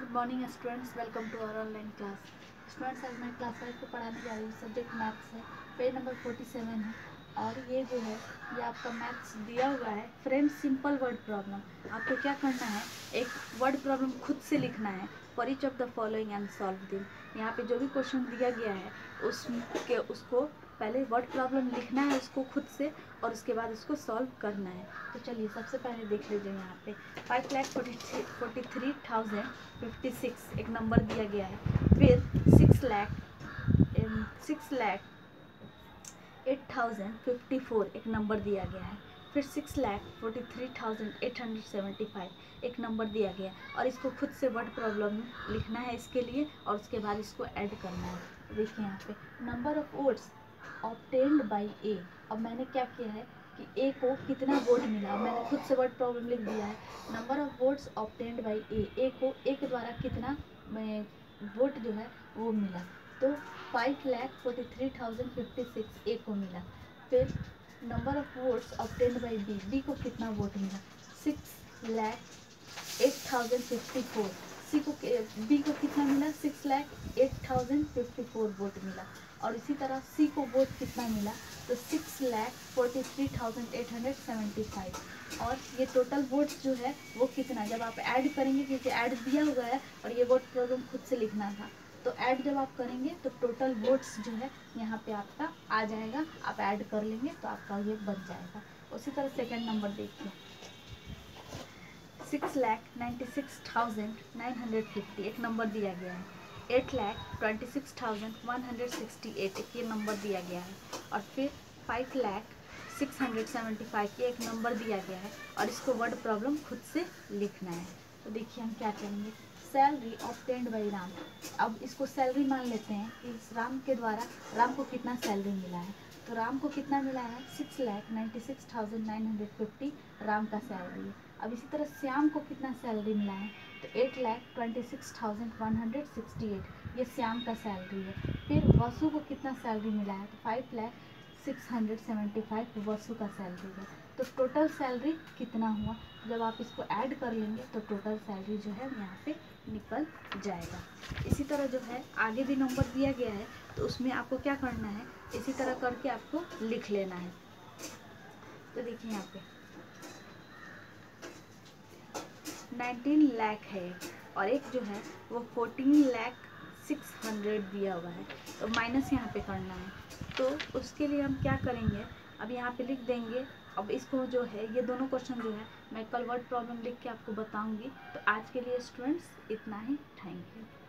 Good morning students, welcome to our online class. Students, आज मैं class 5 को पढ़ाने जा रही हूँ। सब्जेक्ट मैथ्स है, पेज नंबर 47 है। और ये जो है ये आपका मैथ्स दिया हुआ है। Friends, simple word problem. आपको क्या करना है, एक वर्ड प्रॉब्लम खुद से लिखना है for each of the following and solve them. यहाँ पे जो भी क्वेश्चन दिया गया है उसको पहले वर्ड प्रॉब्लम लिखना है उसको खुद से, और उसके बाद उसको सॉल्व करना है। तो चलिए सबसे पहले देख लीजिए। यहाँ पे 5,43,056 एक नंबर दिया गया है। फिर 6,08,054 एक नंबर दिया गया है। फिर 6,43,875 एक नंबर दिया गया है। और इसको खुद से वर्ड प्रॉब्लम लिखना है इसके लिए, और उसके बाद इसको ऐड करना है। देखिए यहाँ पे number of votes obtained by A. अब मैंने क्या किया है कि ए को कितना वोट मिला, मैंने खुद से वर्ड प्रॉब्लम लिख दिया है। Number of votes obtained by A को ए के द्वारा कितना वोट जो है वो मिला, तो 5,43,056 ए को मिला। फिर number of votes obtained by B को कितना वोट मिला, 6,08,054। बी को कितना मिला, 6,08,054 वोट मिला। और इसी तरह सी को वोट कितना मिला, तो 6,43,875। और ये टोटल वोट्स जो है वो कितना, जब आप ऐड करेंगे, क्योंकि ऐड दिया हुआ है और ये वोट प्रॉब्लम खुद से लिखना था, तो ऐड जब आप करेंगे तो टोटल वोट्स जो है यहाँ पे आपका आ जाएगा। आप ऐड कर लेंगे तो आपका ये बन जाएगा। उसी तरह सेकेंड नंबर देखिए, 6,96,950 एक नंबर दिया गया है। 8,26,168 एक ये नंबर दिया गया है। और फिर 5,06,75 ये एक नंबर दिया गया है, और इसको वर्ड प्रॉब्लम खुद से लिखना है। तो देखिए हम क्या करेंगे, सैलरी ऑब्टेन्ड बाई राम। अब इसको सैलरी मान लेते हैं कि इस राम के द्वारा राम को कितना सैलरी मिला है। तो राम को कितना मिला है, 6,96,950 राम का सैलरी है। अब इसी तरह श्याम को कितना सैलरी मिला है, तो 8,26,168 ये श्याम का सैलरी है। फिर वसु को कितना सैलरी मिला है, तो 5,06,75 वसु का सैलरी है। तो टोटल सैलरी कितना हुआ, जब आप इसको ऐड कर लेंगे तो टोटल सैलरी जो है यहाँ पे निकल जाएगा। इसी तरह जो है आगे भी नंबर दिया गया है, तो उसमें आपको क्या करना है, इसी तरह करके आपको लिख लेना है। तो देखिए यहाँ पे 19 लाख है, और एक जो है वो 14,06,000 दिया हुआ है, तो माइनस यहाँ पे करना है। तो उसके लिए हम क्या करेंगे, अब यहाँ पे लिख देंगे। अब इसको जो है ये दोनों क्वेश्चन जो है मैं कल वर्ड प्रॉब्लम लिख के आपको बताऊंगी। तो आज के लिए स्टूडेंट्स इतना ही, थैंक यू।